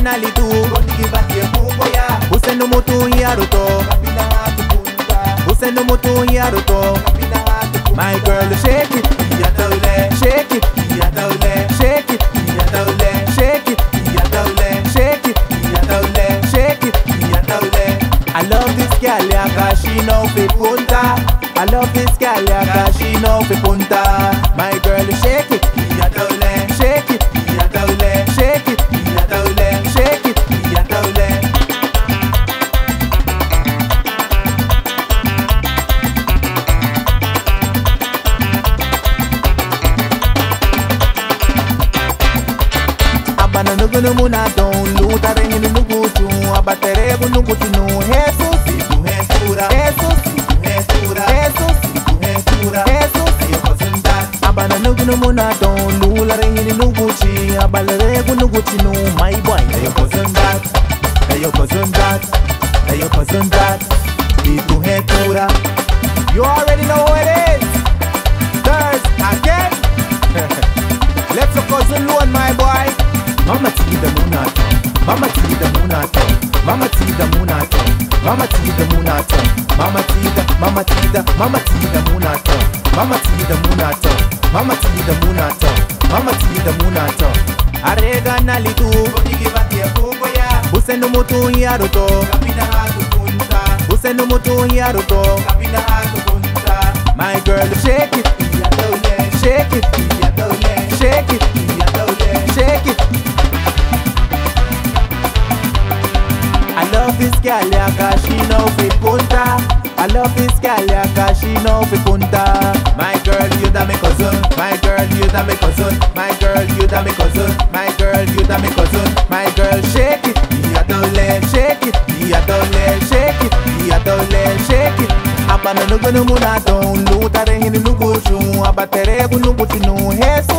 nalitu Usenu mutu yaruto Usenu mutu yaruto My girl, shake it, shake it, shake it, shake it, shake it, shake it. I love this girl, yeah, cause she know fi punta. I love this girl, yeah, cause she know fi punta. My girl, shake it, shake it, shake it, shake it. Abana nugunu muna don luta rengi nugutu abatere bunugutu no Jesus hesura ayo kosunda abana nugunu muna don lula rengi nuguchi abalere bunugutu no my boy ayo kosunda itu hesura. You already know who it is. Thirst again. Let's go Zulu, my boy. Mama T the Munato, Mama T the Munato, Mama T the Munato, Mama T the Munato, Mama T the Munato, Mama T the Munato, Mama T the Munato. Arega nalitu, Usenu mutu yaruto, Usenu mutu yaruto. My girl, shake it, shake it, shake it, shake it. I love this girl, yeah, cause she know fi punta. I love this girl, yeah, cause she know fi punta. My girl, you da me cousin. My girl, you da me cousin. My girl, you da me cousin. My girl, you da me cousin. My girl, shake it, shake it, shake it, shake it. Abana nugunu muna don luta rengi nuguchu abatere bunugutu no hes